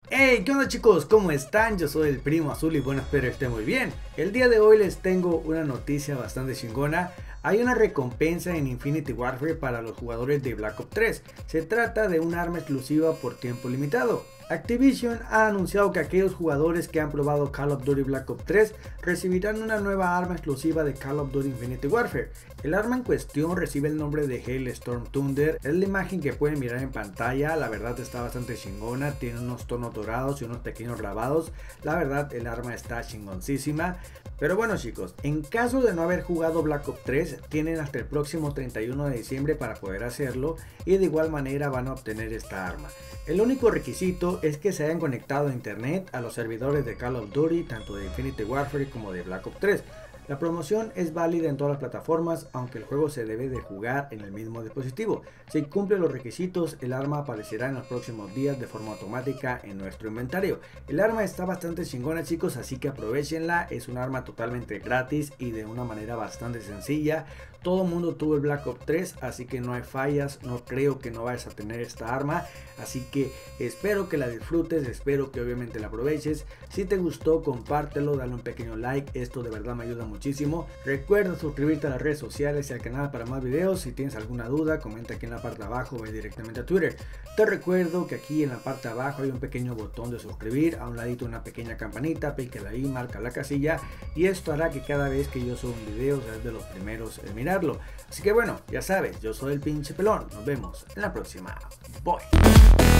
Hey, ¿qué onda chicos? ¿Cómo están? Yo soy el Primo Azul y bueno, espero estén muy bien. El día de hoy les tengo una noticia bastante chingona. Hay una recompensa en Infinity Warfare para los jugadores de Black Ops 3. Se trata de un arma exclusiva por tiempo limitado. Activision ha anunciado que aquellos jugadores que han probado Call of Duty Black Ops 3 recibirán una nueva arma exclusiva de Call of Duty Infinity Warfare. El arma en cuestión recibe el nombre de Hailstorm Thunder. Es la imagen que pueden mirar en pantalla. La verdad está bastante chingona, tiene unos tonos dorados y unos pequeños grabados. La verdad el arma está chingoncísima. Pero bueno chicos, en caso de no haber jugado Black Ops 3, tienen hasta el próximo 31 de diciembre para poder hacerlo y de igual manera van a obtener esta arma. El único requisito es que se hayan conectado a internet a los servidores de Call of Duty, tanto de Infinity Warfare como de Black Ops 3. La promoción es válida en todas las plataformas, aunque el juego se debe de jugar en el mismo dispositivo. Si cumple los requisitos, el arma aparecerá en los próximos días de forma automática en nuestro inventario. El arma está bastante chingona chicos, así que aprovechenla. Es un arma totalmente gratis y de una manera bastante sencilla. Todo el mundo tuvo el Black Ops 3, así que no hay fallas, no creo que no vayas a tener esta arma, así que espero que la disfrutes, espero que obviamente la aproveches. Si te gustó, compártelo, dale un pequeño like, esto de verdad me ayuda muchísimo. Recuerda suscribirte a las redes sociales y al canal para más videos. Si tienes alguna duda, comenta aquí en la parte de abajo, ve directamente a Twitter. Te recuerdo que aquí en la parte de abajo hay un pequeño botón de suscribir, a un ladito una pequeña campanita, pícala ahí, marca la casilla y esto hará que cada vez que yo suba un video seas de los primeros en mirarlo. Así que bueno, ya sabes, yo soy el pinche pelón. Nos vemos en la próxima. Bye.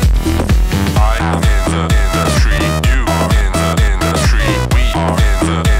I in the street, you in the street, we in the